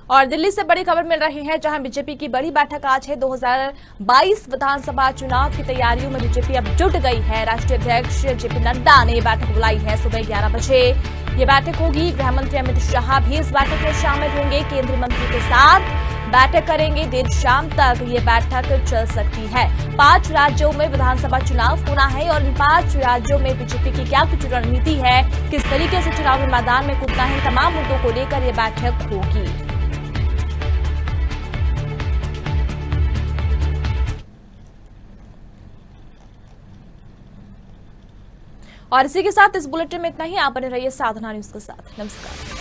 और दिल्ली से बड़ी खबर मिल रही है, जहां बीजेपी की बड़ी बैठक आज है। 2022 विधानसभा चुनाव की तैयारियों में बीजेपी अब जुट गई है। राष्ट्रीय अध्यक्ष जेपी नड्डा ने बैठक बुलाई है। सुबह 11 बजे ये बैठक होगी। गृह मंत्री अमित शाह भी इस बैठक में शामिल होंगे। केंद्रीय मंत्री के साथ बैठक करेंगे। देर शाम तक ये बैठक चल सकती है। 5 राज्यों में विधानसभा चुनाव होना है और इन 5 राज्यों में बीजेपी की क्या कुछ रणनीति है, किस तरीके से चुनावी मैदान में कूदना है, तमाम मुद्दों को लेकर ये बैठक होगी। और इसी के साथ इस बुलेटिन में इतना ही। आप बने रहिए साधना न्यूज के साथ। नमस्कार।